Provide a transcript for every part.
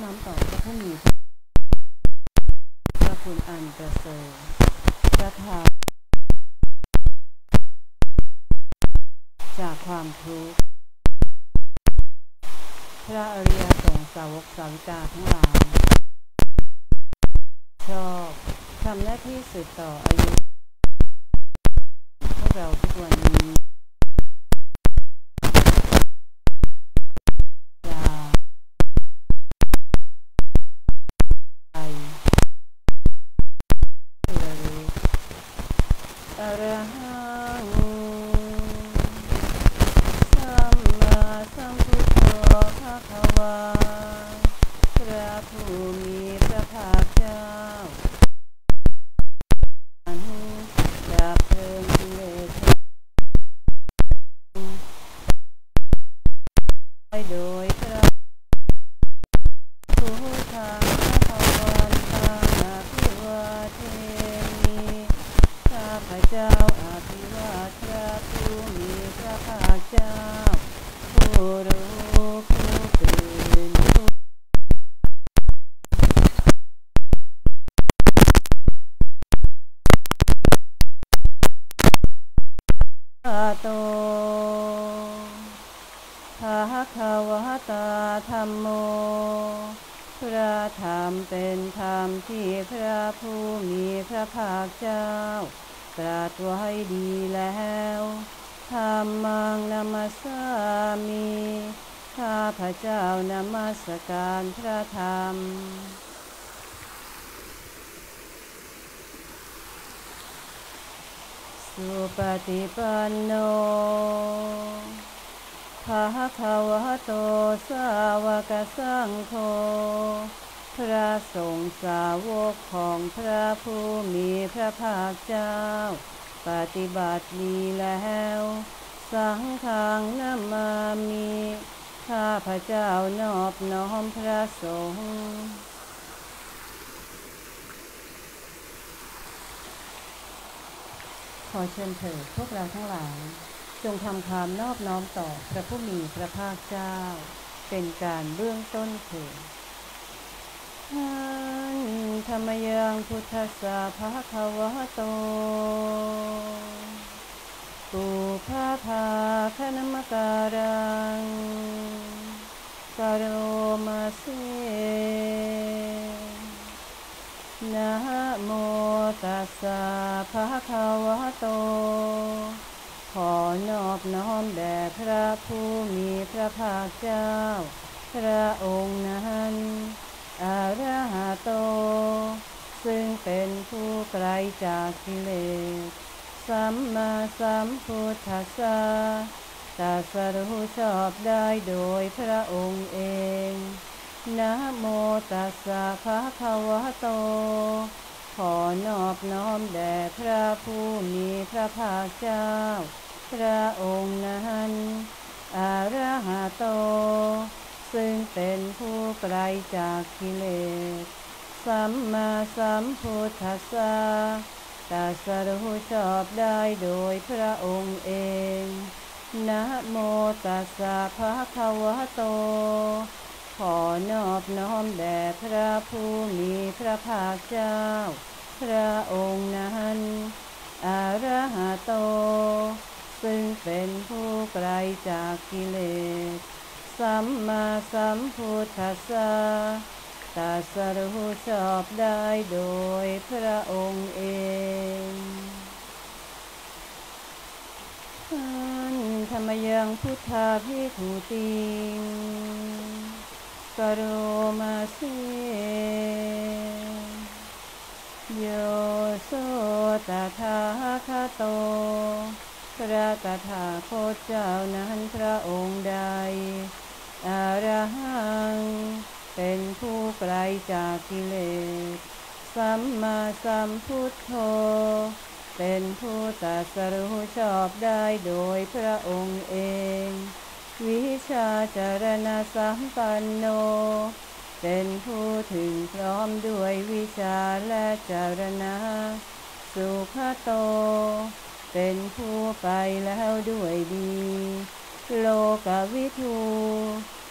น้อมต่อพระผู้มีพระคุณอันประเสริฐพระทัยจากความทุกข์พระอริยสงฆ์สาวกสาวิกาทั้งหลายชอบทำหน้าที่สืบต่ออายุพวกเราทุกวันนี้อรหังสัมมาสัมพุทโธภะคะวาพระผู้มีพระภาคเจ้าดับเพลิงกิเลสโดยพระพุทธังภะคะวันตังอภิวาเทมิข้าพเจ้าอภิวาทพระผู้มีพระภาคเจ้าผู้รู้ผู้ตื่นโตภะคะวะตาธัมโมพระธรรมเป็นธรรมที่พระผู้มีพระภาคเจ้าตรัสไว้ดีแล้วธัมมังนัมมัสสามิข้าพเจ้านมัสการพระธรรมสุปฏิปันโนภะคะวะโตสาวกสังโฆพระสงฆ์สาวกของพระผู้มีพระภาคเจ้าปฏิบัติดีแล้วสังฆังนามามิข้าพเจ้านอบน้อมพระสงฆ์ขอเชิญเถิดพวกเราทั้งหลายจงทำความนอบน้อมต่อพระผู้มีพระภาคเจ้าเป็นการเบื้องต้นเถิดธรรมยังพุทธัสสะภะคะวะโตปุพพะภาคณมการังกโรมาเสนะโมตัสสะภะคะวะโตขอนอบน้อมแด่พระผู้มีพระภาคเจ้าพระองค์นั้นอรหัตโตซึ่งเป็นผู้ไกลจากกิเลสสัมมาสัมพุทธัสสะตรัสรู้ชอบได้โดยพระองค์เองนะโมตัสสะภะคะวะโตขอนอบน้อมแด่พระผู้มีพระภาคเจ้าพระองค์นั้นอรหัตโตซึ่งเป็นผู้ไกลจากกิเลสสัมมาสัมพุทธัสสะตรัสรู้ชอบได้โดยพระองค์เองนะโมตัสสะภะคะวะโตขอนอบน้อมแด่พระผู้มีพระภาคเจ้าพระองค์นั้นอรหัตโตซึ่งเป็นผู้ไกลจากกิเลสสัมมาสัมพุทธัสสะตรัสรู้ชอบได้โดยพระองค์เองธรรมยังพุทธาภิกขุติงกโรมาเสโยโสตถาคโตพระตถาคตเจ้านั้นพระองค์ใดอรหังเป็นผู้ไกลจากกิเลสสัมมาสัมพุทโธเป็นผู้ตรัสรู้ชอบได้โดยพระองค์เองวิชาจารณะสัมปันโนเป็นผู้ถึงพร้อมด้วยวิชาและจารณะสุขโตเป็นผู้ไปแล้วด้วยดีโลกวิทู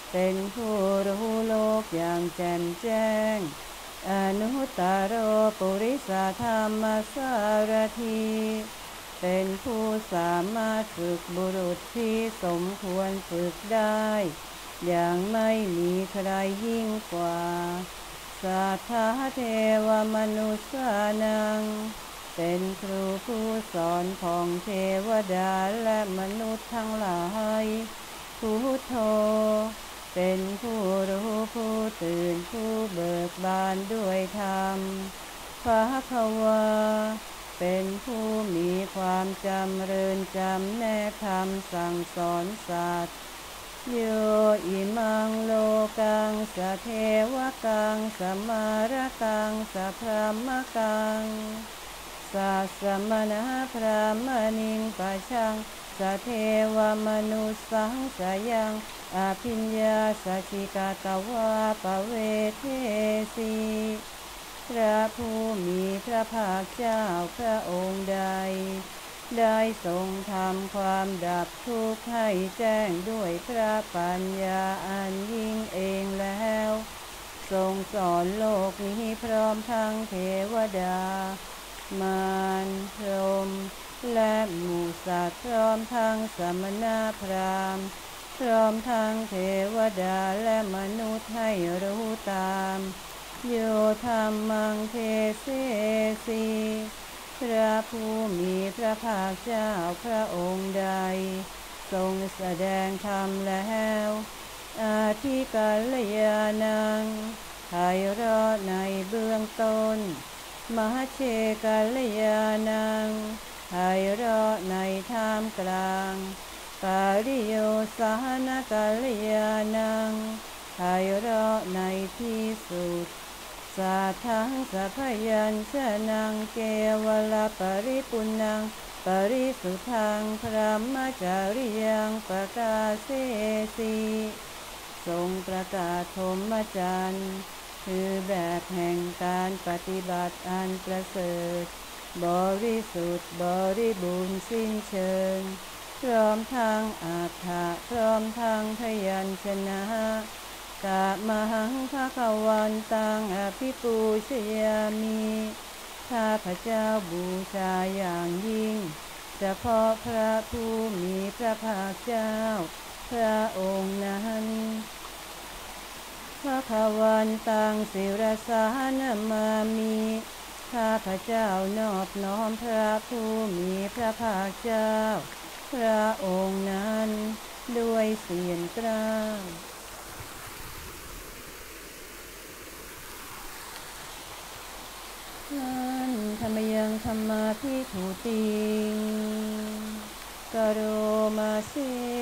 เป็นผู้รู้โลกอย่างแจ่มแจ้งอนุตตโรปุริสธรรมสารถีเป็นผู้สามารถฝึกบุรุษที่สมควรฝึกได้อย่างไม่มีใครยิ่งกว่าสัทธาเทวมนุษย์นังเป็นครูผู้สอนของเทวดาและมนุษย์ทั้งหลายพุทโธเป็นผู้รู้ผู้ตื่นผู้เบิกบานด้วยธรรมภควาเป็นผู้มีความจำเริญจำแนกธรรมสั่งสอนสัตว์โยอิมังโลกังสเทวกังสมารกังสพรหมกังสัสสมณพรามณิงปะชังสเทวมนุสสังสยังอภิญญาสัชิกตวาปเวเทสีพระผู้มีพระภาคเจ้าพระองค์ใดได้ทรงทำความดับทุกข์ให้แจ้งด้วยพระปัญญาอันยิ่งเองแล้วทรงสอนโลกนี้พร้อมทั้งเทวดามารพรหมและหมู่สัตว์พร้อมทั้งสมณพราหมณ์พร้อมทั้งเทวดาและมนุษย์ให้รู้ตามโยธรรมังเทเสสีพระผู้มีพระภาคเจ้าพระองค์ใดทรงแสดงธรรมแล้วอาทิกัลยาณังไพเราะในเบื้องต้นมหเชกัลยาณังไพเราะในท่ามกลางปาริโยสานกัลยาณังไพเราะในที่สุดสัทธังสัพยัญชนะเกวลปริปุณังปริสุทธังพระมจาริยังประกาศเสสีทรงประกาศธรรมจันทร์คือแบบแห่งการปฏิบัติอันประเสริฐบริสุทธิ์บริบูรณ์สิ้นเชิงพร้อมทั้งอัฏฐะพร้อมทั้งพยัญชนะกะมหังภควันตังอภิปูชยามิข้าพเจ้าบูชาอย่างยิ่งเฉพาะพระผู้มีพระภาคเจ้าพระองค์นั้นภควันตังศิรสานามามิข้าพเจ้านอบน้อมพระผู้มีพระภาคเจ้าพระองค์นั้นด้วยเสียงกล้าวธรรมยังธรรมาภิถุติงกโรมาเส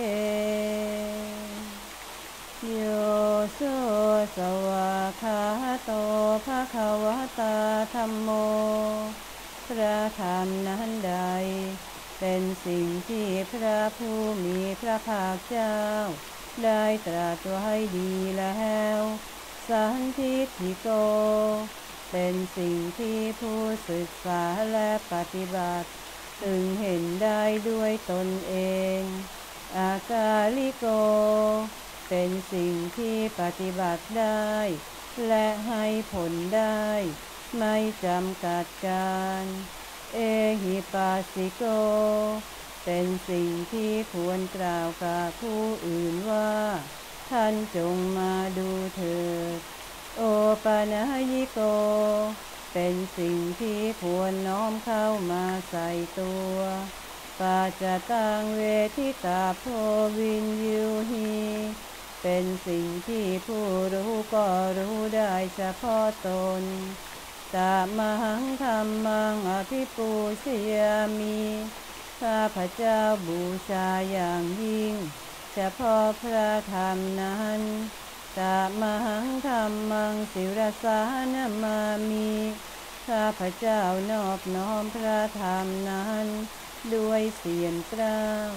โยโสสวาคาโตภควตาธัมโมพระธรรมนั้นใดเป็นสิ่งที่พระผู้มีพระภาคเจ้าได้ตรัสไว้ดีแล้วสันทิฏฐิโกเป็นสิ่งที่ผู้ศึกษาและปฏิบัติถึงเห็นได้ด้วยตนเองอากาลิโกเป็นสิ่งที่ปฏิบัติได้และให้ผลได้ไม่จำกัดการเอหิปัสสิโกเป็นสิ่งที่ควรกล่าวกับผู้อื่นว่าท่านจงมาดูเถิดโอปนัญิโกเป็นสิ่งที่ควรน้อมเข้ามาใส่ตัวปัจจตังเวทิตาโพวินยูหีเป็นสิ่งที่ผู้รู้ก็รู้ได้เฉพาะตนตามหังธรรมังอภิปูชยามิข้าพเจ้าบูชาอย่างยิ่งเฉพาะพระธรรมนั้นตามหังธรรมังศิรสานามามิข้าพเจ้านอบน้อมพระธรรมนั้นด้วยเสียงกล้าว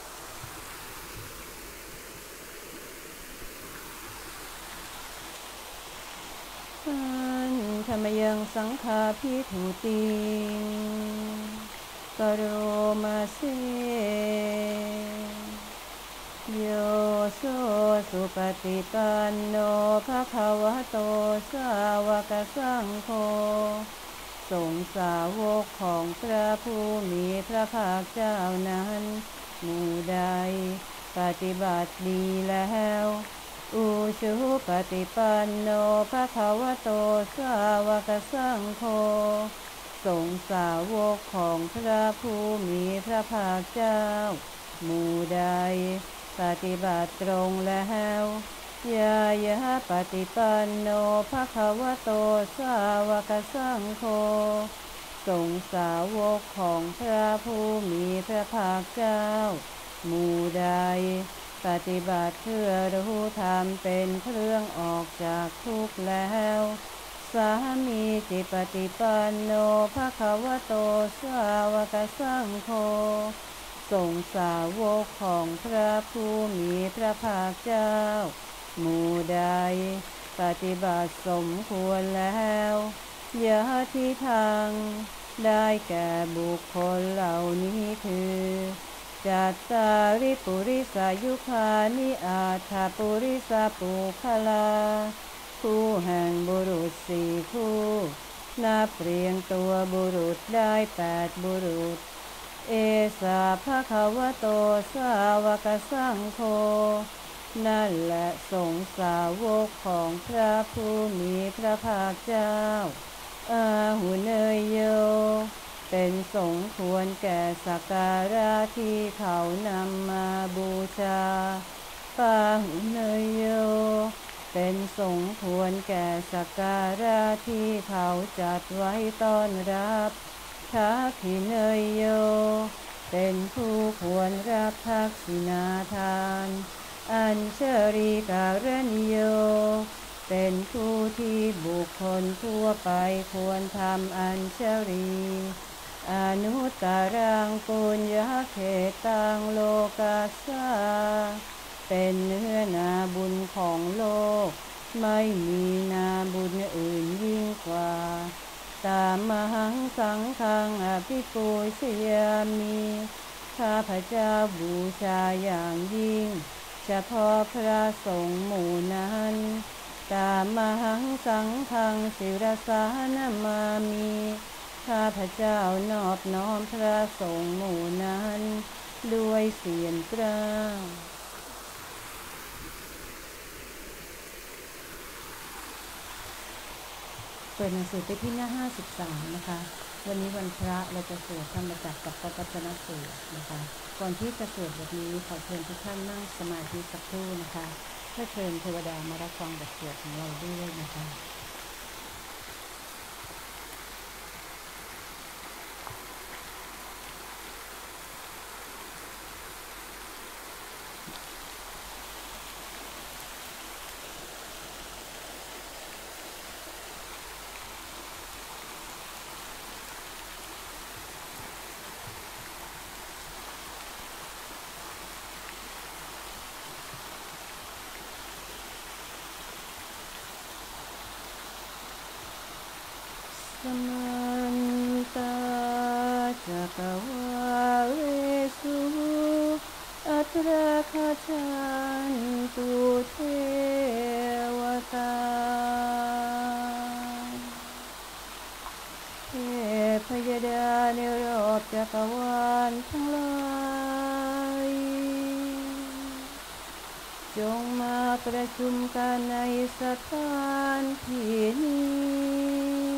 ธรรมยังสังฆาภิถุติงกโรมาเสโยโสสุปฏิปันโนภะคะวะโตสาวกสังโฆสงฆ์สาวกของพระผู้มีพระภาคเจ้านั้นหมู่ใดปฏิบัติดีแล้วอุชุปฏิปันโนภะคะวะโตสาวกสังโฆสงฆ์สาวกของพระผู้มีพระภาคเจ้าหมู่ใดปฏิบัติตรงแล้วยายะปฏิปันโนภะคะวะโตสาวกสังโฆสงฆ์สาวกของพระผู้มีพระภาคเจ้าหมู่ใดปฏิบัติเพื่อรู้ธรรมเป็นเครื่องออกจากทุกข์แล้วสามีจิปฏิปันโนภะคะวะโตสาวกสังโฆสงฆ์สาวกของพระผู้มีพระภาคเจ้าหมู่ใดปฏิบัติสมควรแล้วยะทิทางได้แก่บุคคลเหล่านี้คือจัตตาริปุริสายุคานิอาถาปุริสาปุคลาคู่แห่งบุรุษสี่คู่นับเรียงตัวบุรุษได้8บุรุษเอสาภะคะวะโตสาวกสังโฆนั่นแหละสงฆ์สาวกของพระผู้มีพระภาคเจ้าอาหุเนยโยเป็นสงฆ์ควรแก่สักการะที่เขานำมาบูชาปาหุเนยโยเป็นสงฆ์ควรแก่สักการะที่เขาจัดไว้ต้อนรับทักขิเนยโยเป็นผู้ควรรับทักษิณาทานอัญเชริการณิโยเป็นผู้ที่บุคคลทั่วไปควรทำอัญเชรีอนุตตรังปุญญเขตังโลกัสสาเป็นเนื้อนาบุญของโลกไม่มีนาบุญอื่นยิ่งกว่าตามมหังสังฆังอภิปูชยามิข้าพเจ้าบูชาอย่างยิ่งเฉพาะพระสงฆ์หมู่นั้นตามมหังสังฆังศิรสานามามิข้าพเจ้านอบน้อมพระสงฆ์หมู่นั้นด้วยเสียงกล้าวเปิดหนังสือไปที่หน้า53นะคะวันนี้วันพระเราจะสวดธรรมจักรกับปวัตตนสูตรนะคะก่อนที่จะสวดบทนี้ขอเชิญทุกท่านนั่งสมาธิสักครู่นะคะเพื่อเชิญเทวดามารับฟังบทสวดของเราด้วยนะคะสมันตาจักวาเลสุอัตราคาชันตุเทวตาเทพยดาในรอบจักรวาลทั้งหลายจงมาประชุมกันในสถานที่นี้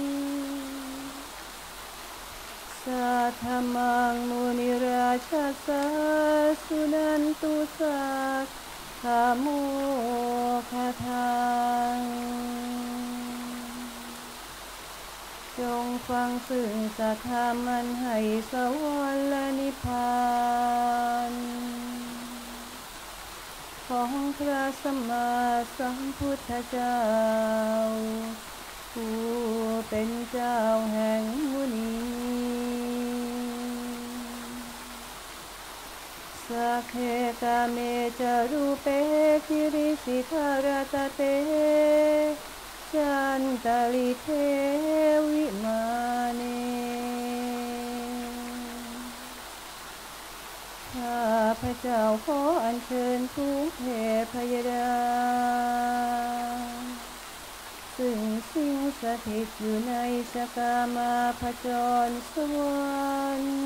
สัทธมังมุนิราชสาสุนันตุสักขโมคทังจงฟังซึ่งสัทธามันให้สวรรค์และนิพพานของพระสัมมาสัมพุทธเจ้าผู้เป็นเจ้าแห่งมุนีสักเคกาเมจารูเปกิริสิทารตเตจันตลิเทวิมาเนข้าพระเจ้าขออัญเชิญทุกเทพยดาซึ่งสิงสถิตอยู่ในชะกามาพจรสวรรค์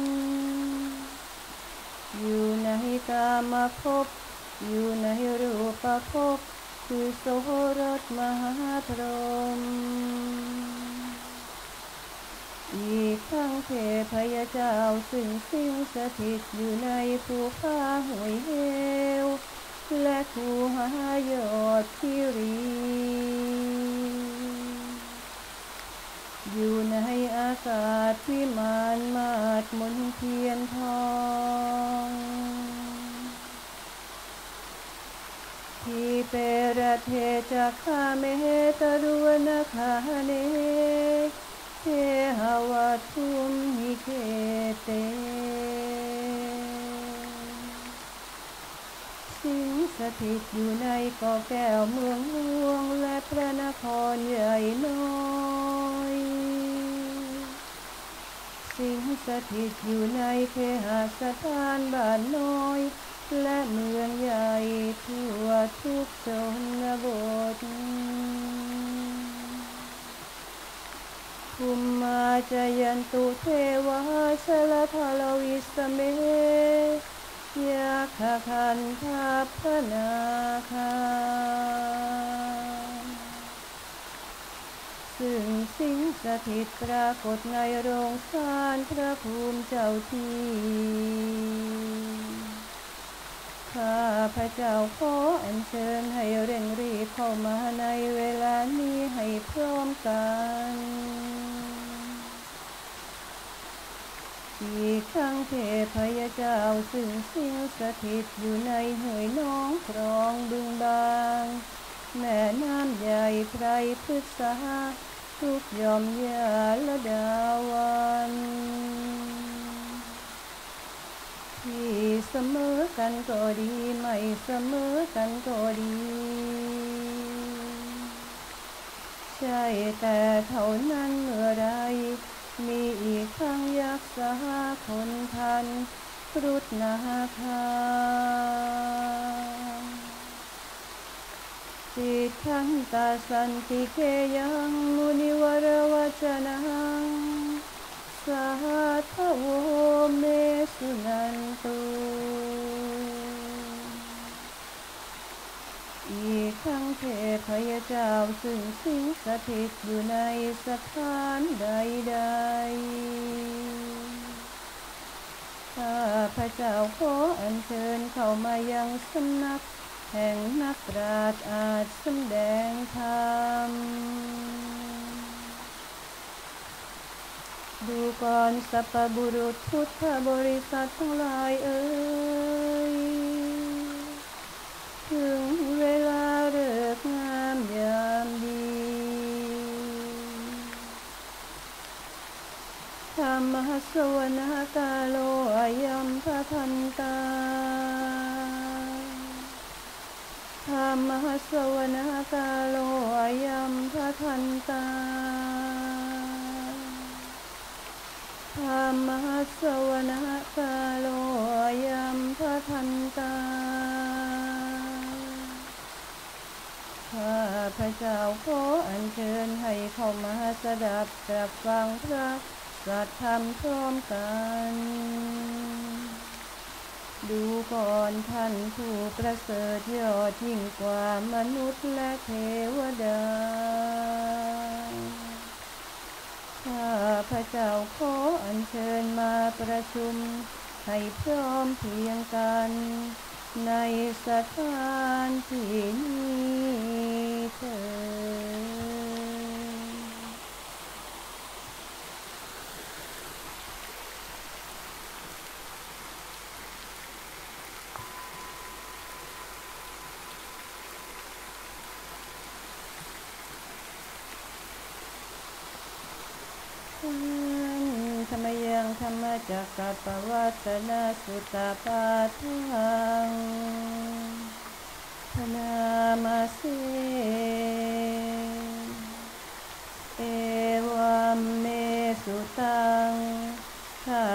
อยู่ในกามภพอยู่ในรูปภพคือโสรสมหาพรหมอีกทั้งเทพยเจ้าซึ่งสิงสถิตอยู่ในภูผาห้วยเหวและคูหายอดคิรีอยู่ในอากาศวิมานมาดมนเทียนทองที่เปรเทจากข้าเมตรุวนคาเนเทหวัตถุมหิเคเตสิงสถิตอยู่ในเกาะแก้วเมืองหลวงและพระนครใหญ่น้อยสิงสถิตอยู่ในเคหสถานบ้านน้อยและเมืองใหญ่ทั่วทุกชนบทภูมิมาจยันตุเทวาชลทาลวิสเมยาคคันธาพนาคาซึ่งสิงสถิตปรากฏในโรงศาลพระภูมิเจ้าที่ข้าพระเจ้าขออัญเชิญให้เร่งรีบเข้ามาในเวลานี้ให้พร้อมกันอีกทั้งเทพยเจ้าซึ่งสิงสถิตอยู่ในห้วยน้องครองบึงบางแม่น้ำใหญ่ไพรพฤกษาทุกยอมยาละดาวันที่เสมอกันก็ดีไม่เสมอกันก็ดีใช่แต่เท่านั้นเมื่อไรมีอีกทั้งยักษ์สหคนทันครุฑนาคาสิทธันตสันติเกยังมุนิวรวัจนังสหัทธโวเมสุนันตุอีกทั้งเทพยเจ้าซึ่งสิงสถิตอยู่ในสถานใดๆข้าพระเจ้าขออัญเชิญเข้ามายังสำนักแห่งนักปราชญ์อาจสำแดงธรรมดูก่อนสัพพบุรุษพุทธบริษัททั้งหลายเอ่ยถึงเวลาฤกษ์งามยามดีธรรมสวนกาโลอายัมภทันตาธรรมสวนกาโลอายัมภทันตาธรรมสวนกาโลอายัมภทันตาข้าพระเจ้าขออัญเชิญให้เข้ามาสดับตรับฟังพระสัทธรรมพร้อมกันดูก่อนท่านผู้ประเสริฐยอดยิ่งกว่ามนุษย์และเทวดาข้าพระเจ้าขออัญเชิญมาประชุมให้พร้อมเพรียงกันในสถานที่นี้เถิดธรรมยังธรรมจักรปวัตนาสุตตาปาทังพนามาเสเอวัมเมสุตังข้า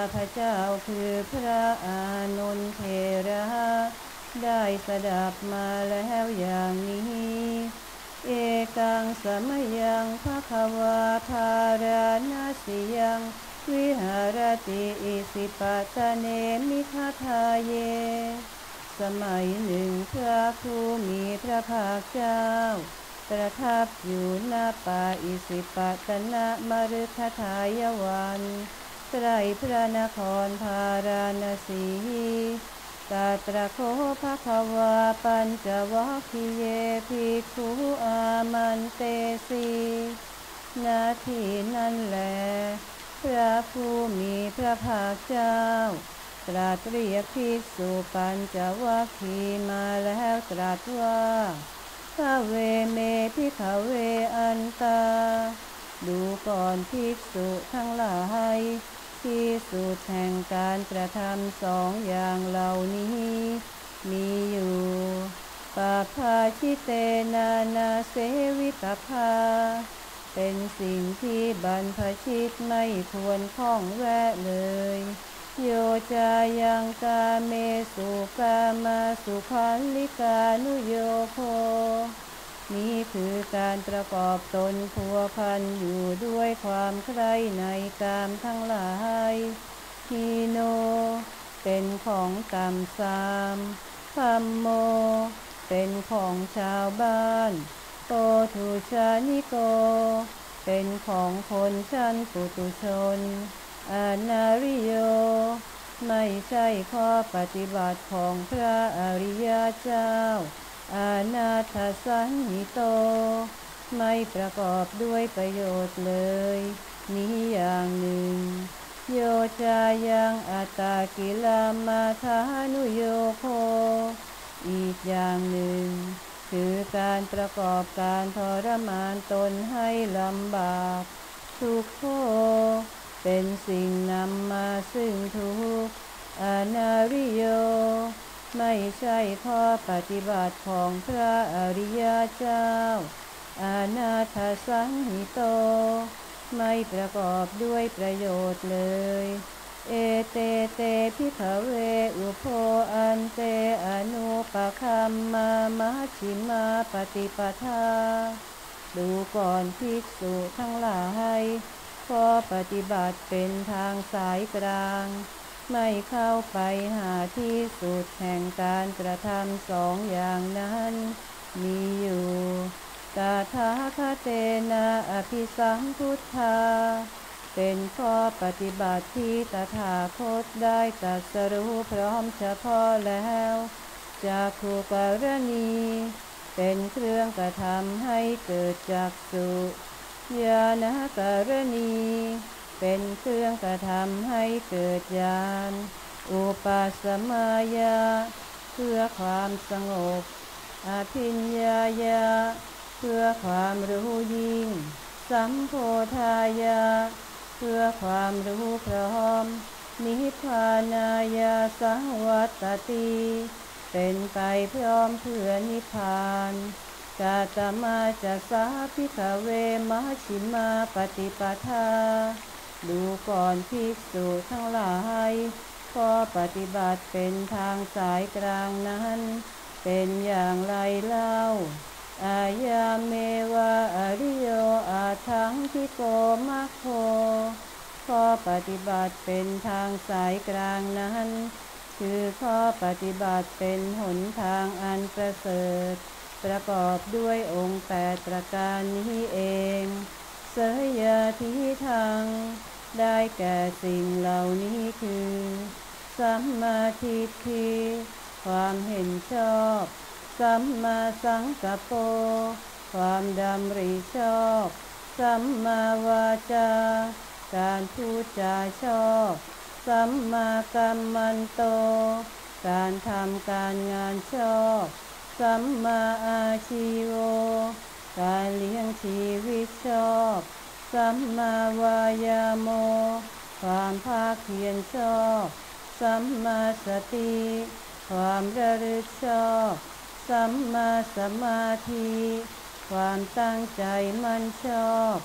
พเจ้าคือพระอานนท์เถระได้สดับมาแล้วอย่างนี้เอกังสมยังภควาภารานาสิยังวิหารติอิสิปตะเนมิคทาเยสมัยหนึ่งพระผู้มีพระภาคเจ้าประทับอยู่ณป่าอิสิปตนมฤคทายวันใกล้พระนครพาราณสีตาตระโคภควาปัญจวัคคีเยภิกขุอามันเตสีนาทีนั้นแลพระผู้มีพระภาคเจ้าตรัสเรียกภิกษุปัญจวัคคีย์มาแล้วตรัสว่าพระเวเมภิกขเวอันตาดูก่อนภิกษุทั้งหลายที่สุดแห่งการกระทำสองอย่างเหล่านี้มีอยู่ปาภาชิเตนานาเสวิตภาเป็นสิ่งที่บรรพชิตไม่ควรข้องแวะเลยโยจายังกาเมสุกามาสุขันลิกานุโยโคนี้คือการประกอบตนพัวพันอยู่ด้วยความใคร่ในกามทั้งหลายฮีโนเป็นของต่ำทรามพัมโมเป็นของชาวบ้านโตทุชานิโกเป็นของคนชั้นปุถุชนอนาริโยไม่ใช่ข้อปฏิบัติของพระอริยเจ้าอานาถสันหิโตไม่ประกอบด้วยประโยชน์เลยนี้อย่างหนึ่งโยจายังอัตตากิลามาทานุโยโคอีกอย่างหนึ่งคือการประกอบการทรมานตนให้ลำบากทุกโทเป็นสิ่งนำมาซึ่งทุกข์อนาริโยไม่ใช่ข้อปฏิบัติของพระอริยเจ้าอานาถสังหิโตไม่ประกอบด้วยประโยชน์เลยเอเตเตภิกขเวอุโภอันเตอนุปคัมมามชฌิมาปฏิปทาดูก่อนภิกษุทั้งหลายข้อปฏิบัติเป็นทางสายกลางไม่เข้าไปหาที่สุดแห่งการกระทำสองอย่างนั้นมีอยู่ตถาคเตนะอภิสัมพุทธาเป็นข้อปฏิบัติที่ตถาคตได้ตรัสรู้พร้อมเฉพาะแล้วจักขุกรณีเป็นเครื่องกระทำให้เกิดจักษุญาณกรณีเป็นเครื่องกระทำให้เกิดญาณอุปาสมายาเพื่อความสงบอภิญญายาเพื่อความรู้ยิ่งสัมโพธายาเพื่อความรู้พร้อมนิพพานายาสังวัตติเป็นไปพร้อมเพื่อนิพพานกาตมาจะสาภิกขเวมชฌิมาปฏิปทาดูก่อนภิกษุทั้งหลายข้อปฏิบัติเป็นทางสายกลางนั้นเป็นอย่างไรเล่าอายาเมวะอริโยอาทังทิโกมัคโคข้อปฏิบัติเป็นทางสายกลางนั้นคือข้อปฏิบัติเป็นหนทางอันประเสริฐประกอบด้วยองค์8ประการนี้เองเสยทิทังได้แก่สิ่งเหล่านี้คือสัมมาทิฏฐิความเห็นชอบสัมมาสังกัปโปความดำริชอบสัมมาวาจาการพูดจาชอบสัมมากัมมันโตการทำการงานชอบสัมมาอาชีโวการเลี้ยงชีวิตชอบสัมมาวายาโมความภาคเพียรชอบสัมมาสติความระลึกชอบสัมมาสมาธิความตั้งใจมั่นชอบ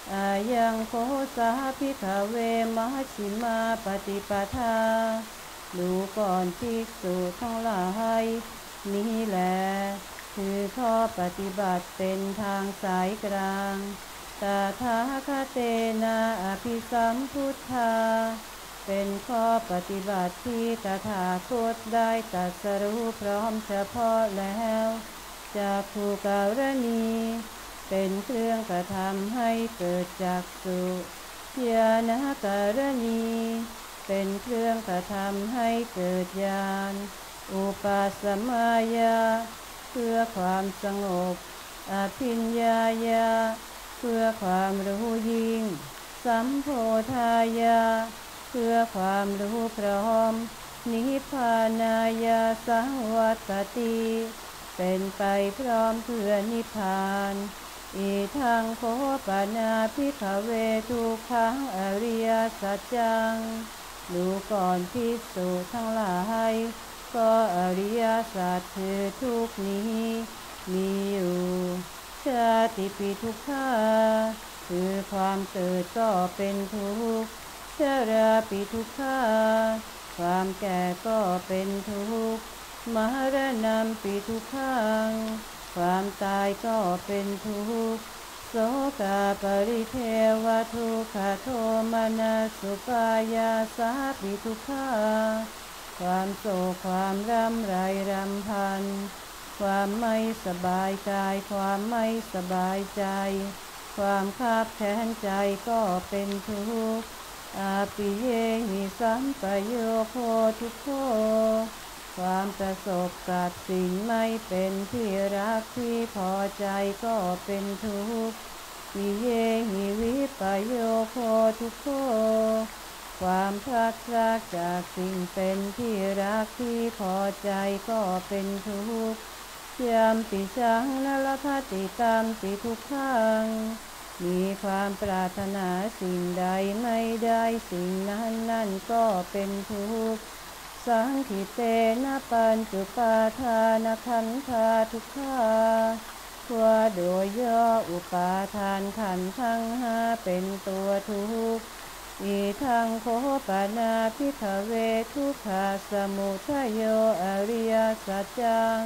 อายังโคสาภิกขเวมหชิมาปฏิปทาดูก่อนภิกษุทั้งหลายนี้แลคือข้อปฏิบัติเป็นทางสายกลางตถาคเตนะอภิสัมพุทธาเป็นข้อปฏิบัติที่ตถาคตได้ตรัสรู้พร้อมเฉพาะแล้วจากภูการณีเป็นเครื่องกระทำให้เกิดจักษุญาณการณีเป็นเครื่องกระทำให้เกิดญาณอุปาสมายาเพื่อความสงบอภิญญายาเพื่อความรู้ยิ่งสัมโพธายาเพื่อความรู้พร้อมนิพพานายาสังวัตติเป็นไปพร้อมเพื่อนิพพานอีทังโคปนาภิกขเวทุกขังอริยสัจจังดูก่อนภิกษุทั้งหลายก็อริยสัจคือทุกนี้มีอยู่ชาติปิทุกขาคือความเกิดก็เป็นทุกข์ชราปิทุกขาความแก่ก็เป็นทุกข์มรณะปิทุกขังความตายก็เป็นทุกข์โสกาปริเทวทุกขโทมนัสสุปายาสาปิทุกขาความโศกความรำไรรำพันความไม่สบายกายความไม่สบายใจความคับแค้นใจก็เป็นทุกข์อาปิเยหิสัมปโยโคทุกโขความประสบกับสิ่งไม่เป็นที่รักที่พอใจก็เป็นทุกข์ปิเยหิวิปโยโคทุกโขความพลัดพรากจากสิ่งเป็นที่รักที่พอใจก็เป็นทุกข์ยามปิชังนรคติตามปิทุกขังมีความปรารถนาสิ่งใดไม่ได้สิ่งนั้นนั่นก็เป็นทุกข์สังขิเตนะปัญจุปาทานขันธาทุกขาว่าโดยย่ออุปาทานขันธ์ทั้งห้าเป็นตัวทุกข์อีทังโคปนาภิกขเวทุกขาสมุทัยโยอริยสัจจัง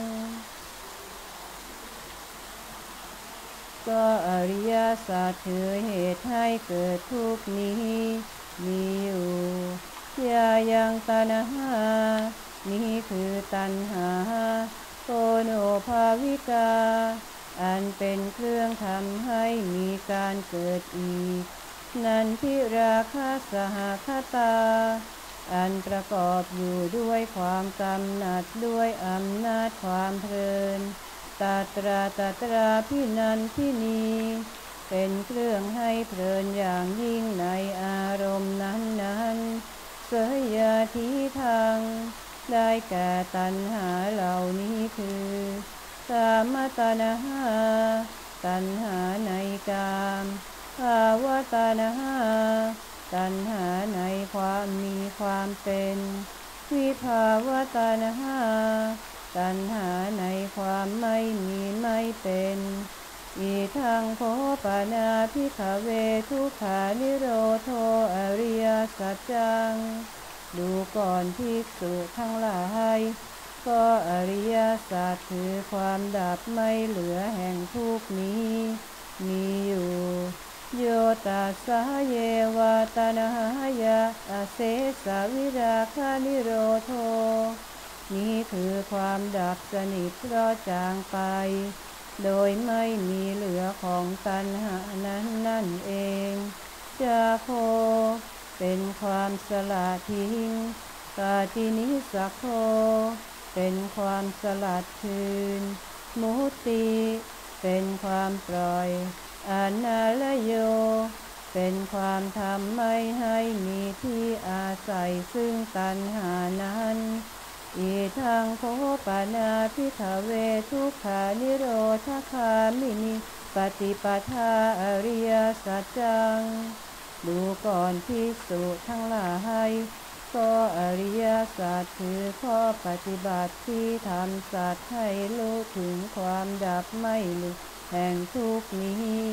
ก็อริยสัจคือเหตุให้เกิดทุกข์นี้มีอยู่ยายังตัณหานี้คือตัณหาโกโนภาวิกาอันเป็นเครื่องทำให้มีการเกิดอีกนันทิราคะสหคตาอันประกอบอยู่ด้วยความกำหนัดด้วยอำนาจความเพลินตตราพินันทินีเป็นเครื่องให้เพลินอย่างยิ่งในอารมณ์นั้นๆเสยยาทิทางได้แก่ตัณหาเหล่านี้คือกามตัณหาตัณหาในกามภาวะตัณหาตัณหาในความมีความเป็นวิภาวะตัณหาตัณหาในความไม่มีไม่เป็นอีทังโคปนาภิกขเวทุกขานิโรโธอริยสัจจังดูก่อนภิกษุทั้งหลายก็อริยสัจคือความดับไม่เหลือแห่งทุกข์นี้มีอยู่โยตัสสะเยวาตนะหายะอเสสะวิราคะนิโรโธนี้คือความดับสนิทเพราะจางไปโดยไม่มีเหลือของตัณหานั้นนั่นเองจาโคเป็นความสละทิ้งกาตินิสักโคเป็นความสลัดคืนมุติเป็นความปล่อยอนาลโยเป็นความทำไม่ให้มีที่อาศัยซึ่งตัณหานั้นอีทังโคปนาภิกขเวทุกขานิโรธคามินิปฏิปทาอริยสัจจังดูก่อนภิกษุทั้งหลายก็อริยสัจคือข้อปฏิบัติที่ทำสัตว์ให้รู้ถึงความดับไม่หลุดแห่งทุกข์นี้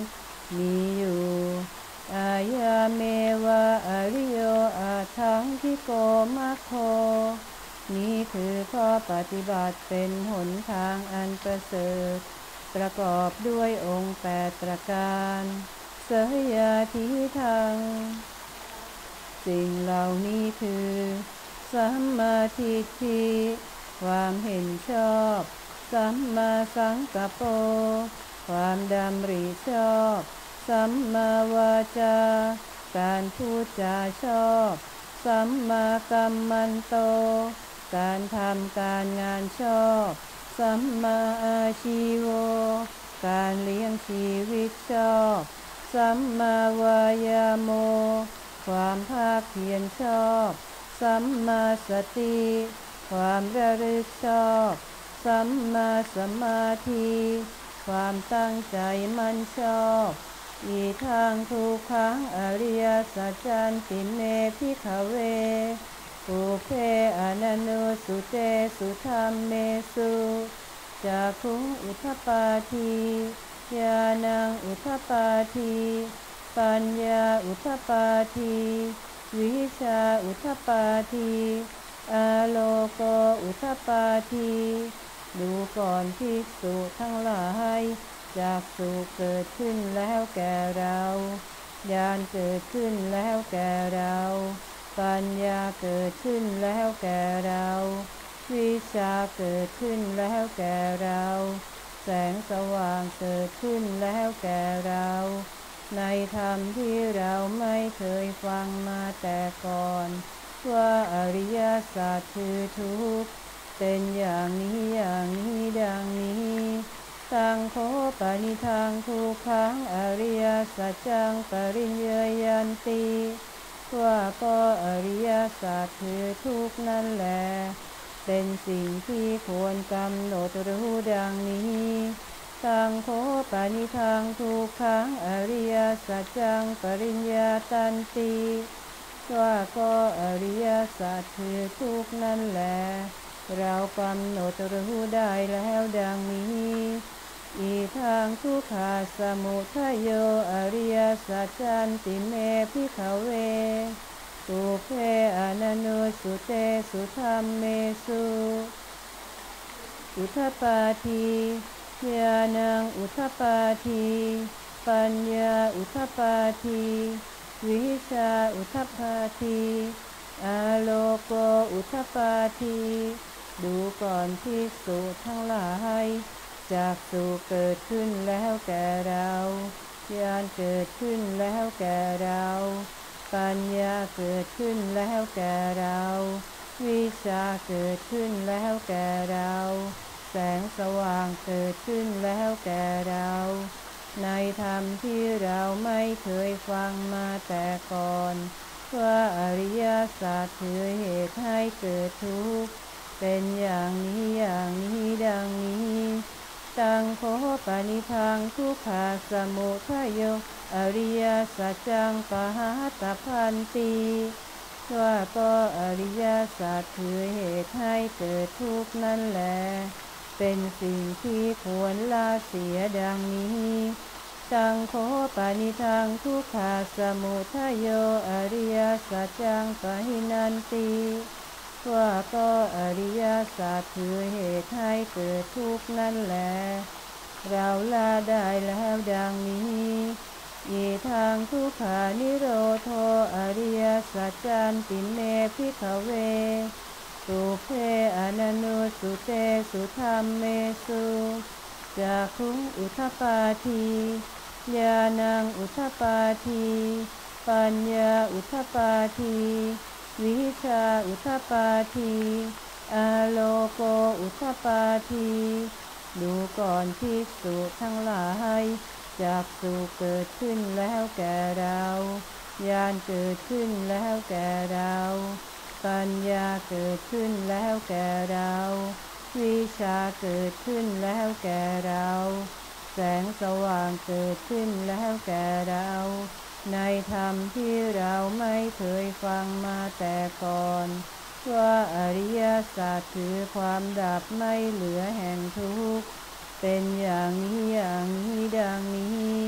มีอยู่อายาเมวะอริโยอาทังคิโกมัคโคนี้คือข้อปฏิบัติเป็นหนทางอันประเสริฐประกอบด้วยองค์8ประการเสยยาทิทังสิ่งเหล่านี้คือสัมมาทิฏฐิความเห็นชอบสัมมาสังกัปโปความดำริชอบสัมมาวาจาการพูดจาชอบสัมมากัมมันโตการทำการงานชอบสัมมาอาชีโวการเลี้ยงชีวิตชอบสัมมาวายาโมความภาคเพียรชอบสัมมาสติความระลึกชอบสัมมาสมาธิความตั้งใจมั่นชอบอีทางทุกขังอริยสัจจันติเมภิกขเวปุเพอนันโนสุเตสุธรรมเมสุจักขุงอุทธปาทีญาณังอุทธปาทีปัญญาอุทธปาทีวิชาอุทธปาทีอาโลโกอุทธปาทีดูก่อนภิกษุทั้งหลายจากสุเกิดขึ้นแล้วแก่เราญาณเกิดขึ้นแล้วแก่เราปัญญาเกิดขึ้นแล้วแก่เราวิชาเกิดขึ้นแล้วแก่เราแสงสว่างเกิดขึ้นแล้วแก่เราในธรรมที่เราไม่เคยฟังมาแต่ก่อนว่าอริยสัจคือทุกข์เป็นอย่างนี้อย่างนี้ดังนี้ตังโคปนิทังทุกขังอริยสัจจังปริญญายันติว่าก็อริยสัจคือทุกข์นั่นแหละเป็นสิ่งที่ควรกำหนดรู้ดังนี้ตังโคปนิทังทุกขังอริยสัจจังปริญญาตันติว่าก็อริยสัจคือทุกข์นั่นแหละเรากำหนดรู้ได้แล้วดังนี้อีทางทุกขาสมุทัยโยอริยสัจจันติเมภิกขเวปุเพอนันโนสุเตสุธรรมเมสุอุทธปาทีญาณังอุทธปาทีปัญญาอุทธปาทีวิชาอุทธปาทีอาโลโกอุทธปาทีดูก่อนภิกษุทั้งหลายจากสุเกิดขึ้นแล้วแก่เราญาณเกิดขึ้นแล้วแก่เราปัญญาเกิดขึ้นแล้วแก่เราวิชาเกิดขึ้นแล้วแก่เราแสงสว่างเกิดขึ้นแล้วแก่เราในธรรมที่เราไม่เคยฟังมาแต่ก่อนว่าอริยสัจคือเหตุให้เกิดทุกข์เป็นอย่างนี้อย่างนี้ดังนี้ตังโคปนิทังทุกขาสมุทัยโยอริยสัจจังปหาตพันติว่าก็อริยสัจคือเหตุให้เกิดทุกข์นั่นแหละเป็นสิ่งที่ควรละเสียดังนี้ตังโคปนิทังทุกขาสมุทัยโยอริยสัจจังปหินันติว่าก็อริยสัจคือเหตุให้เกิดทุกข์นั่นแหละเราละได้แล้วดังนี้อีทางทุกขานิโรโธอริยสัจจันติเมภิกขเวปุเพอนันโนสุเตสุธรรมเมสุจักขุงอุทธปาทีญาณังอุทธปาทีปัญญาอุทธปาทีวิชาอุทธปาทีอาโลโกอุทธปาทีดูก่อนภิกษุทั้งหลายจากสุเกิดขึ้นแล้วแก่เราญาณเกิดขึ้นแล้วแก่เราปัญญาเกิดขึ้นแล้วแก่เราวิชาเกิดขึ้นแล้วแก่เราแสงสว่างเกิดขึ้นแล้วแก่เราในธรรมที่เราไม่เคยฟังมาแต่ก่อนว่าอริยสัจคือความดับไม่เหลือแห่งทุกข์เป็นอย่างนี้อย่างนี้ดังนี้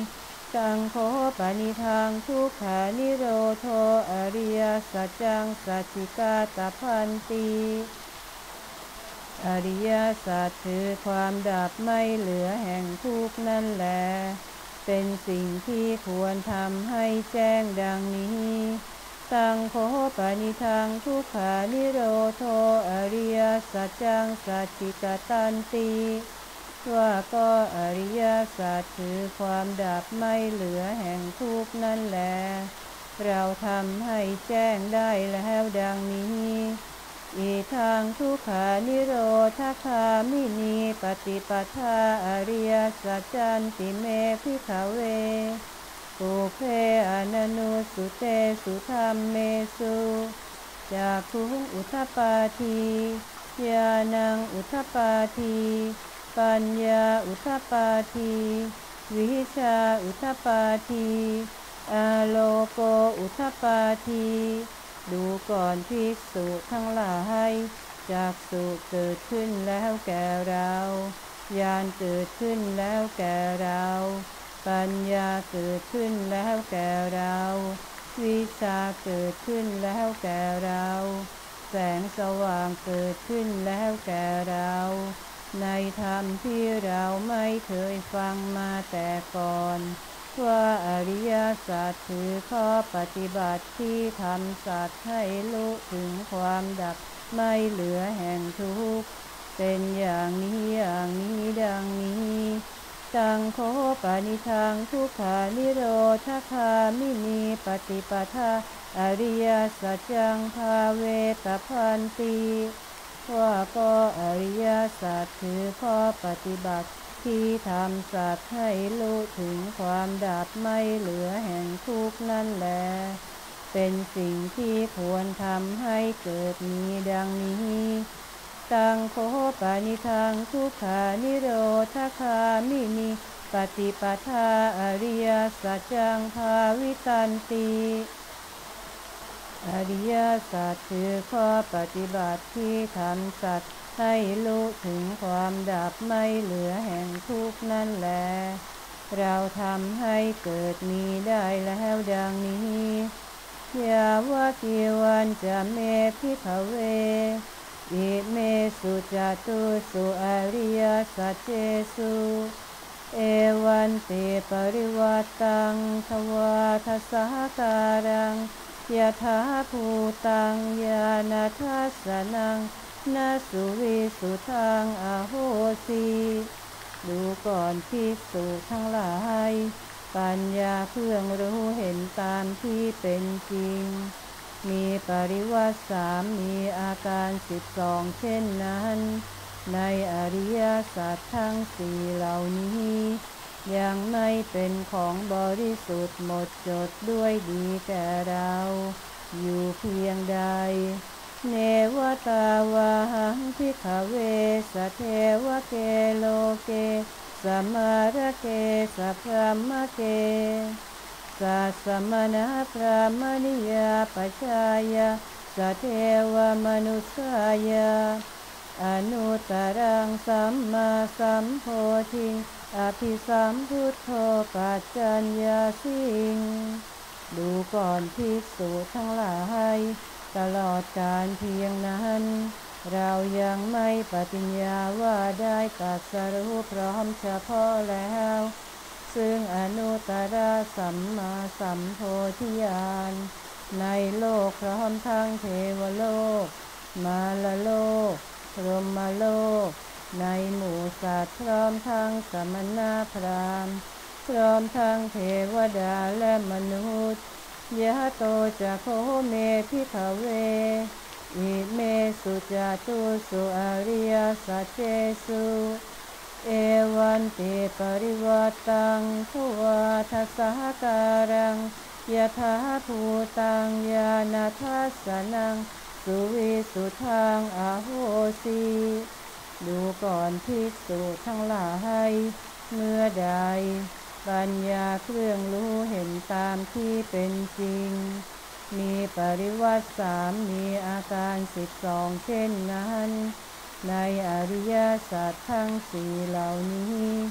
ตังโฆปนิทังทุกขานิโรโธอริยสัจจังสัจจิกาตพันติอริยสัจคือความดับไม่เหลือแห่งทุกข์นั่นแหละเป็นสิ่งที่ควรทำให้แจ้งดังนี้ตังโฆปนิทังทุกขานิโรโธอริยสัจจังสัจจิกตันติว่าก็อริยสัจคือความดับไม่เหลือแห่งทุกข์นั่นแหละเราทำให้แจ้งได้แล้วดังนี้อีทางทุกขานิโรธคามินีปฏิปทาอริยสัจจันติเมภิกขเวปุเพอนันุสุเตสุธรรมเมสุจากขุงอุทธปาทีญาณังอุทธปาทีปัญญาอุทธปาทีวิชาอุทธปาทีอาโลโกอุทธปาทีดูก่อนภิกษุทั้งหลายจากสุเกิดขึ้นแล้วแก่เราญาณเกิดขึ้นแล้วแก่เราปัญญาเกิดขึ้นแล้วแก่เราวิชาเกิดขึ้นแล้วแก่เราแสงสว่างเกิดขึ้นแล้วแก่เราในธรรมที่เราไม่เคยฟังมาแต่ก่อนว่าอริยสัจคือข้อปฏิบัติที่ทำสัตว์ให้รู้ถึงความดับไม่เหลือแห่งทุกข์เป็นอย่างนี้อย่างนี้ดังนี้ตังโฆปนิทังทุกขานิโรธคามินีปฏิปทาอริยสัจจังภาเวตพันติว่าก็อริยสัจคือข้อปฏิบัติที่ทำสัตว์ให้รู้ถึงความดับไม่เหลือแห่งทุกข์นั่นแหละเป็นสิ่งที่ควรทำให้เกิดมีดังนี้ตังโฆปนิทังทุกขานิโรธคามินีปฏิปทาอริยสัจจังภาวิตันติอริยสัจคือข้อปฏิบัติที่ทำสัตว์ให้รู้ถึงความดับไม่เหลือแห่งทุกข์นั่นแหละเราทำให้เกิดมีได้แล้วดังนี้ยาวะกิวันจะเมภิกขเวอิเมสุจตุสุอริยสัจเจสุเอวันติปริวัตตังทวาทัสสะการังยะถาภูตังญาณทัสสนังนาสุวิสุทังอโหสิดูก่อนภิกษุทั้งหลายปัญญาเพื่องรู้เห็นตามที่เป็นจริงมีปริวัติ3มีอาการ12เช่นนั้นในอริยสัจทั้ง4เหล่านี้ยังไม่เป็นของบริสุทธิ์หมดจดด้วยดีแก่เราอยู่เพียงใดเนวตาวาหังภิกขเวสเทวเกโลเกสัมมาระเกสัพพะมะเกสัสสมณะพระมณิยาปัจจายาสัทเทวมนุสายาอนุตตรังสัมมาสัมโพธิอภิสัมพุทโธปัจจัญญาสิงดูก่อนภิกษุทั้งหลายตลอดกาลเพียงนั้นเรายังไม่ปฏิญญาว่าได้ตรัสรู้พร้อมเฉพาะแล้วซึ่งอนุตตรสัมมาสัมโพธิญาณในโลกพร้อมทั้งเทวโลกมาลโลกพรหมโลกในหมู่สัตว์พร้อมทั้งสมณพราหมณ์พร้อมทั้งเทวดาและมนุษย์ยะโตจะโคเมภิกขเวอิเมสุจตุสุอริยสัจเจสุเอวันติปริวัตตังทวาทัสสะการังยะถาภูตังญาณทัสสนังสุวิสุทังอโหสิดูก่อนภิกษุทั้งหลายเมื่อใดปัญญาเครื่องรู้เห็นตามที่เป็นจริงมีปริวัติ3มีอาการ12เช่นนั้นในอริยสัจทั้ง4เหล่านี้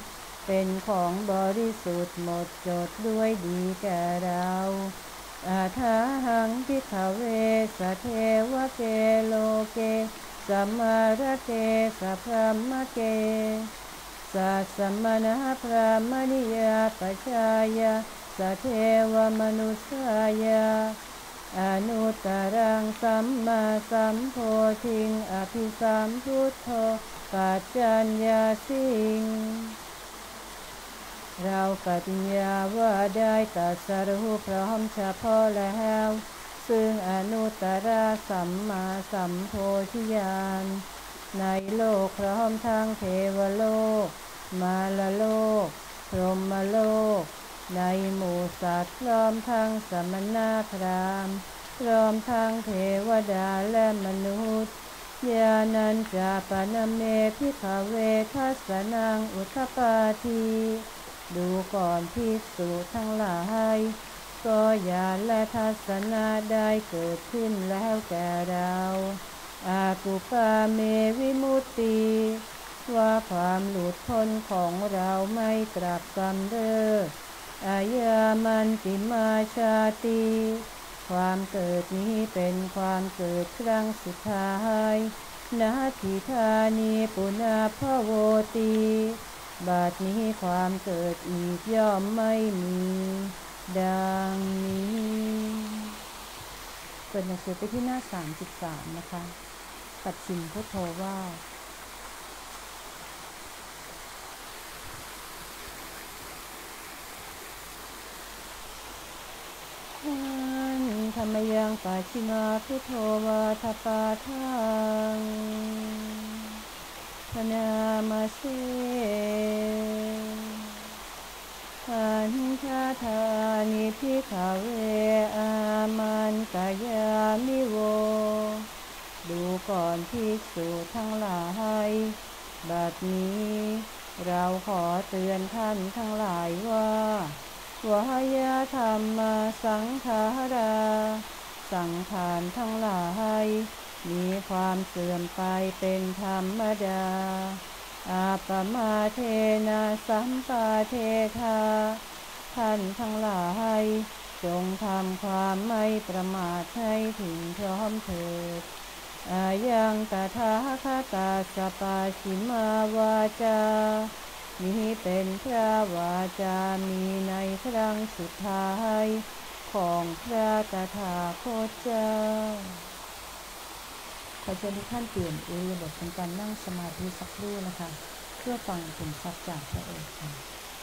เป็นของบริสุทธิ์หมดจดด้วยดีแก่เราอาทาหังภิกขเวสเทวเกโลเกสัมมาระเกสัพพะมะเกสัสสมณะพระมณิยาปชายาสเทวมนุสายาอนุตตรังสัมมาสัมโพธิงอภิสัมพุทโธปัจจัญญาสิงเราปฏิญญาว่าได้ตรัสรู้พร้อมเฉพาะแล้วซึ่งอนุตตรสัมมาสัมโพธิญาณในโลกพร้อมทั้งเทวโลกมาลโลกพรหมโลกในหมู่สัตว์พร้อมทั้งสมณพราหมณ์พร้อมทั้งเทวดาและมนุษย์ญาณัญจาปนเมภิกขเวทัสสนังอุทธปาทีดูก่อนภิกษุทั้งหลายก็ญาณและทัศนะได้เกิดขึ้นแล้วแก่เราอากุปาเมวิมุตติว่าความหลุดพ้นของเราไม่กลับกำเริบอายามันติมาชาติความเกิดนี้เป็นความเกิดครั้งสุดท้ายนาทิธานีปุณาภโวติบัดนี้ความเกิดอีกย่อมไม่มีดังนี้เปิดหนังสือไปที่หน้า33นะคะปัจฉิมพุทโธว่าธรรมยังปัจฉิมาพุทโธวาทปาทังพนามาเสขันธาธานิภิกขเวอามันกายามิโวดูก่อนภิกษุทั้งหลายบัดนี้เราขอเตือนท่านทั้งหลายว่าวายาธรรมสังขาราสังขารทั้งหลายมีความเสื่อมไปเป็นธรรมดาอาปมาเทนะสัมปาเทธาท่านทั้งหลายจงทำความไม่ประมาทให้ถึงพร้อมเถิดอายังตถาคตาสปาชิมาวาจานี้เป็นพระวาจามีในครั้งสุดท้ายของพระตถาคตเจ้าขอเชิญทุกท่านเปลี่ยนอิริยาบถเป็นการนั่งสมาธิสักครู่นะคะเพื่อฟังผลสัจจากพระโอษฐ์ค่ะ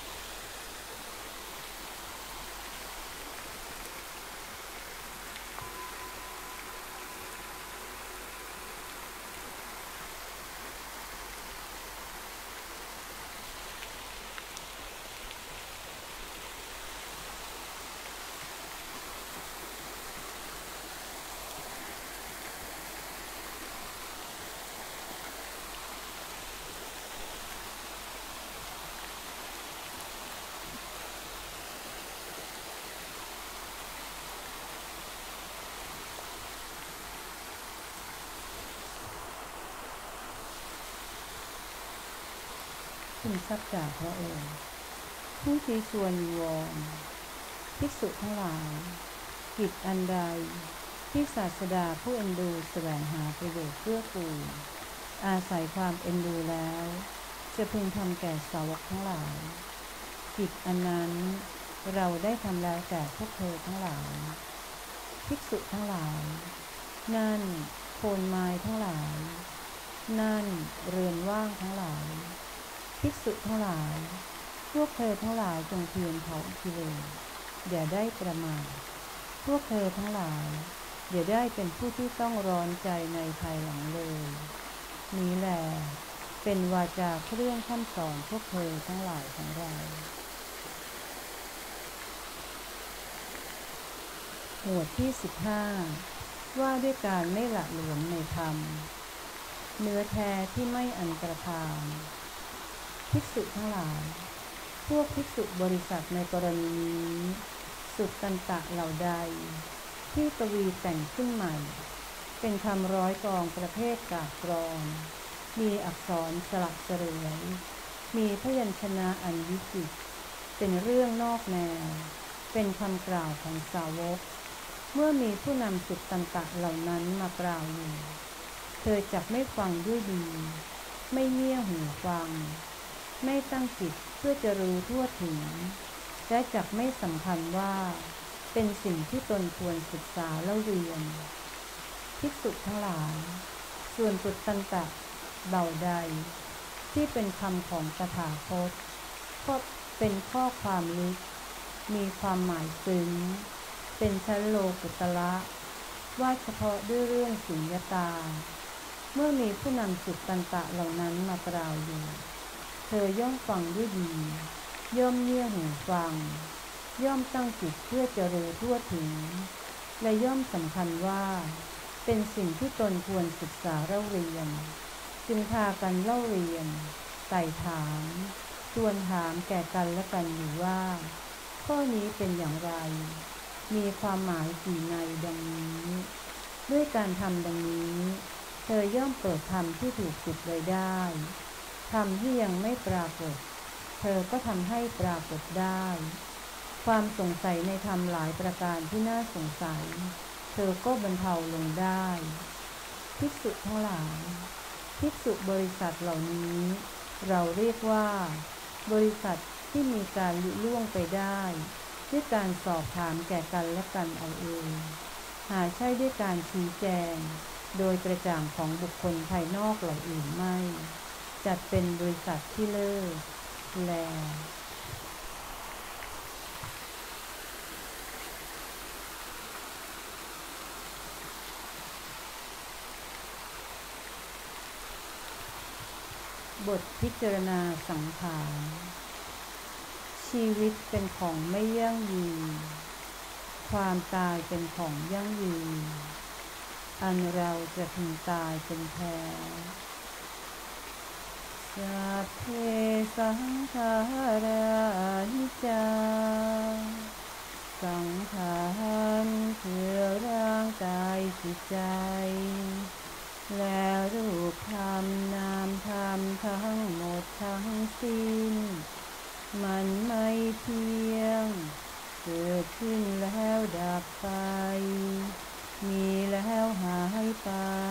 คุณทรัพย์จากพระองค์ผู้ที่ชวนวอนภิกษุทั้งหลายกิจอันใดที่ศาสดาผู้เอ็นดูแสวงหาประโยชน์เพื่อกูลอาศัยความเอ็นดูแล้วจะพึงทำแก่สาวกทั้งหลายกิจอันนั้นเราได้ทำแล้วแก่พวกเธอทั้งหลายภิกษุทั้งหลายนั่นโคนไม้ทั้งหลายนั่นเรือนว่างทั้งหลายภิกษุทั้งหลายพวกเธอทั้งหลายจงเพียรเผากิเลสอย่าได้ประมาทพวกเธอทั้งหลายอย่าได้เป็นผู้ที่ต้องร้อนใจในภายหลังเลยนี้แหละเป็นวาจาเครื่องคำสอนพวกเธอทั้งหลายของเราหมวดที่15ว่าด้วยการไม่หละหลวมในธรรมเนื้อแท้ที่ไม่อันตรธานภิกษุทั้งหลายพวกภิกษุบริษัทในกรณีนี้สุตตันตะเหล่าใดที่กวีแต่งขึ้นใหม่เป็นคำร้อยกลองประเภทกาบกรอนมีอักษรสลักเสลยมีพยัญชนะอันวิจิตรเป็นเรื่องนอกแนวเป็นคำกล่าวของสาวกเมื่อมีผู้นำสุตตันตะเหล่านั้นมากล่าวอยู่เธอจักไม่ฟังด้วยดีไม่เงี่ยหูฟังไม่ตั้งจิตเพื่อจะรู้ทั่วถึงและจักไม่สำคัญว่าเป็นสิ่งที่ตนควรศึกษาเล่าเรียนภิกษุทั้งหลายส่วนสุตตันตะเหล่าใดที่เป็นคำของตถาคตก็เป็นข้อความลึกมีความหมายซึ้งเป็นชั้นโลกุตระว่าเฉพาะด้วยเรื่องสุญญตาเมื่อมีผู้นำสุตตันตะเหล่านั้นมากล่าวอยู่เธอย่อมฟังด้วยดีย่อมเงี่ยหูฟังย่อมตั้งจิตเพื่อจะรู้ทั่วถึงและย่อมสำคัญว่าเป็นสิ่งที่ตนควรศึกษาเล่าเรียนจึงพากันเล่าเรียนไต่ถามทวนถามแก่กันและกันอยู่ว่าข้อนี้เป็นอย่างไรมีความหมายกี่ในดังนี้ด้วยการทำดังนี้เธอย่อมเปิดธรรมที่ถูกปิดไว้ได้ธรรมที่ยังไม่ปรากฏเธอก็ทำให้ปรากฏได้ความสงสัยในธรรมหลายประการที่น่าสงสัยเธอก็บรรเทาลงได้ภิกษุทั้งหลายภิกษุบริษัทเหล่านี้เราเรียกว่าบริษัทที่มีการลุล่วงไปได้ด้วยการสอบถามแก่กันและกันเอาเองหาใช่ด้วยการชี้แจงโดยกระจ่างของบุคคลภายนอกเหล่าอื่นไม่จัดเป็นบริษัทที่เลิศแลบทพิจารณาสังขารชีวิตเป็นของไม่ยั่งยืนความตายเป็นของยั่งยืนอันเราจะพึงตายเป็นแท้สัพเพสังขารานิจจาสังขารคือร่างกายจิตใจและรูปธรรมนามธรรมทั้งหมดทั้งสิ้นมันไม่เที่ยงเกิดขึ้นแล้วดับไปมีแล้วหายไป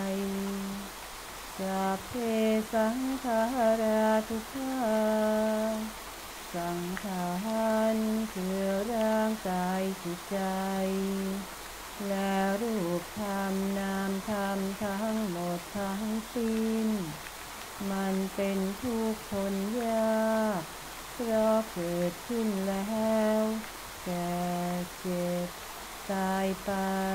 สัพเพสังขาราทุกขาสังขารคือร่างกายจิตใจและรูปธรรมนามธรรมทั้งหมดทั้งสิ้นมันเป็นทุกข์ทนยากเพราะเกิดขึ้นแล้วแก่เจ็บตายไป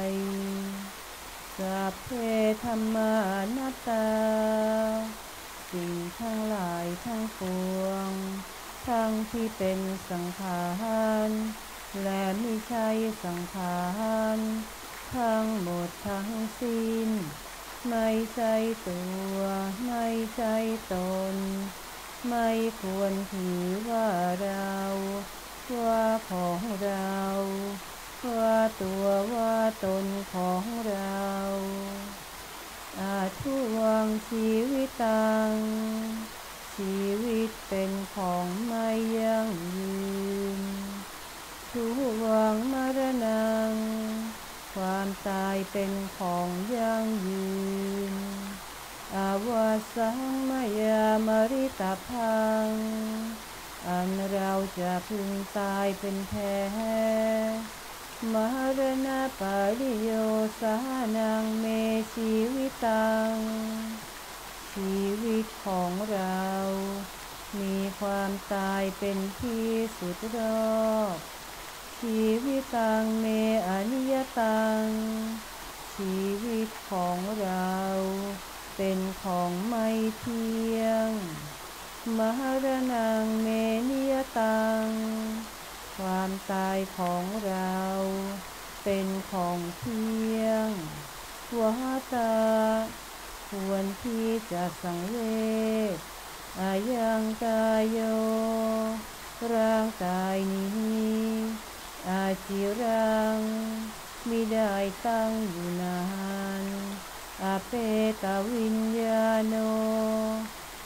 สัพเพธัมมานัตตาสิ่งทั้งหลายทั้งปวงทั้งที่เป็นสังขารและมิใช่สังขารทั้งหมดทั้งสิ้นไม่ใช่ตัวไม่ใช่ตนไม่ควรถือว่าเราว่าของเราว่าตัวว่าตนของเราอาทุวังชีวิตังชีวิตเป็นของไม่ยั่งยืนทุวังมรณังความตายเป็นของยั่งยืนอาวาสังมยามริตพังอันเราจะพึงตายเป็นแท้มรณะปาริโยสานังเมชีวิตังชีวิตของเรามีความตายเป็นที่สุดรอบชีวิตังเมอนิยตังชีวิตของเราเป็นของไม่เที่ยงมรณังเมนิยตังความตายของเราเป็นของเที่ยงวาตาควรที่จะสังเวชอายังกายโยร่างกายนี้อาจิรังมิได้ตั้งอยู่นานอเปตวิญญาโน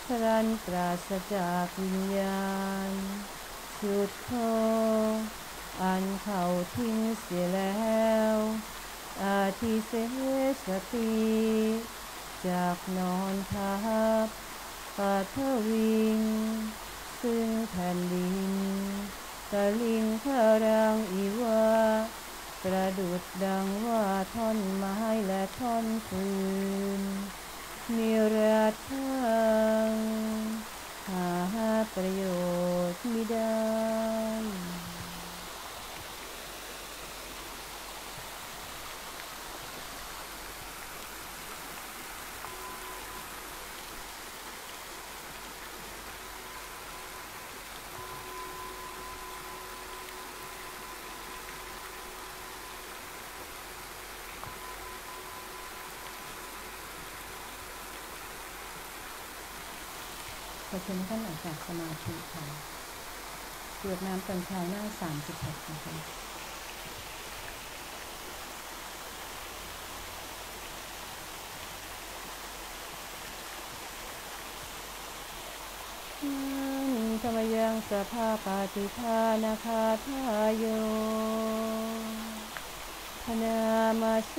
พรันปราศจากวิญญาณชุดโทอันเขาทิ้งเสียแล้วอาทิเสสติจากนอนทับปัทวิงซึ่งแผ่นดินตะลิงพรังอีวะประดุจดังว่าท่อนไม้และท่อนฟืนนิรัตถังหาประโยชน์มิได้ขอเชิญท่านออกจากสมาธิค่ะกรวดน้ำตอนเช้าหน้า36นะคะธรรมยังสภาปฏิภาณคาทายโยพนามาเส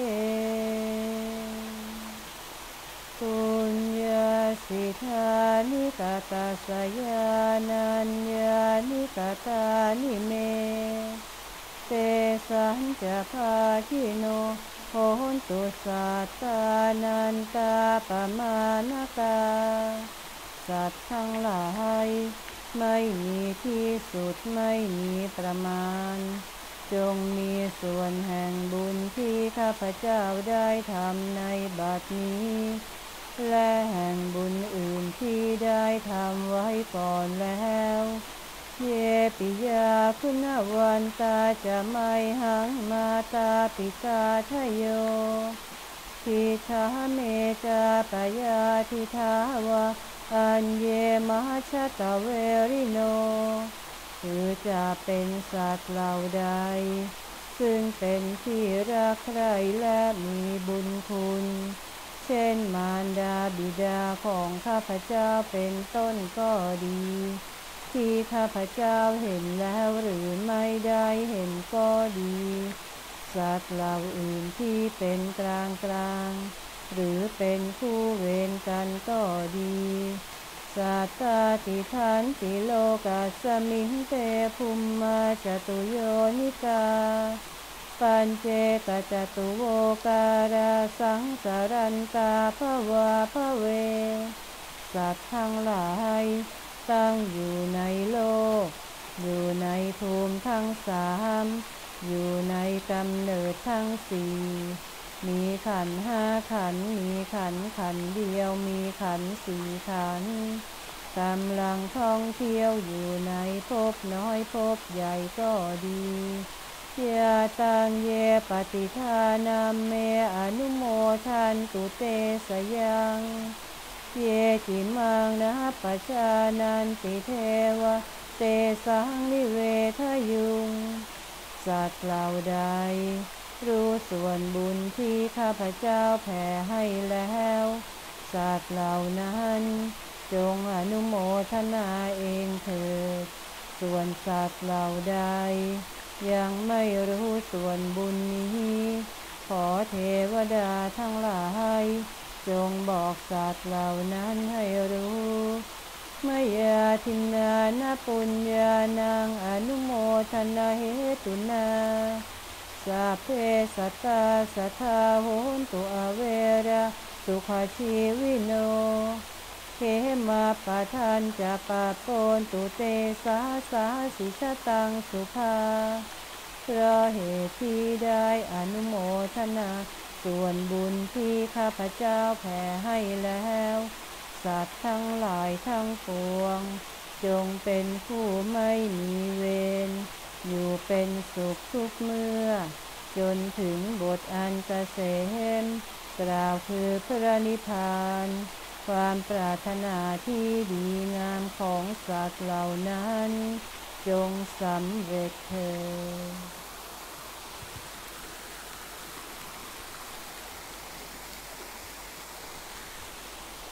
ปุญญาสิทานิกาตาสยานัญญานิกาตานิเมเตสัญจะภาคิโนโหนตุสัตตานันตาปมาณกาสัตว์ทั้งหลายไม่มีที่สุดไม่มีประมาณจงมีส่วนแห่งบุญที่ข้าพเจ้าได้ทำในบัดนี้และแห่งบุญอื่นที่ได้ทำไว้ก่อนแล้วเยปิยาคุณวันตาจะไม่หังมาตาปิตาทะโยทิทาเมจาปยาทิทาวะอันเยมหชตเวริโนคือจะเป็นสัตว์เหล่าใดซึ่งเป็นที่รักใคร่และมีบุญคุณเช่นมารดาบิดาของข้าพเจ้าเป็นต้นก็ดีที่ข้าพเจ้าเห็นแล้วหรือไม่ได้เห็นก็ดีสัตว์เหล่าอื่นที่เป็นกลางกลางหรือเป็นคู่เวรกันก็ดีสัตตาติทันติโลกัสสมิงเตภุมมาจตุโยนิกาปัญเจกจตุโวการาสังสารันตาภวาภเวสัตว์ทั้งหลายตั้งอยู่ในโลกอยู่ในภูมิทั้งสามอยู่ในกำเนิดทั้งสี่มีขันธ์ห้าขันธ์มีขันธ์เดียวมีขันธ์สี่ขันธ์กำลังท่องเที่ยวอยู่ในภพน้อยภพใหญ่ก็ดียาตังเยปฏิทานาเมอนุโมทันตุเตสยังเยจิมังนะปัจจานันติเทวะเตสังนิเวทยุงสัตว์เหล่าใดรู้ส่วนบุญที่ข้าพเจ้าแผ่ให้แล้วสัตว์เหล่านั้นจงอนุโมทนาเองเถิดส่วนสัตว์เหล่าใดยังไม่รู้ส่วนบุญนี้ขอเทวดาทั้งหลายจงบอกสัตว์เหล่านั้นให้รู้มยาทินนานาปุญญานังอนุโมทนาเหตุนาสัพเพสัตตาสัทธาโหนตุอเวระสุขชีวิโนเขมาปะทันจะปะปนตุเตสาสาสิชตังสุภาเพราะเหตุที่ได้อนุโมทนาส่วนบุญที่ข้าพเจ้าแผ่ให้แล้วสัตว์ทั้งหลายทั้งปวงจงเป็นผู้ไม่มีเวรอยู่เป็นสุขทุกเมื่อจนถึงบทอันเกษมกล่าวคือพระนิพพานความปรารถนาที่ดีงามของสัตว์เหล่านั้นจงสำเร็จเถิด ข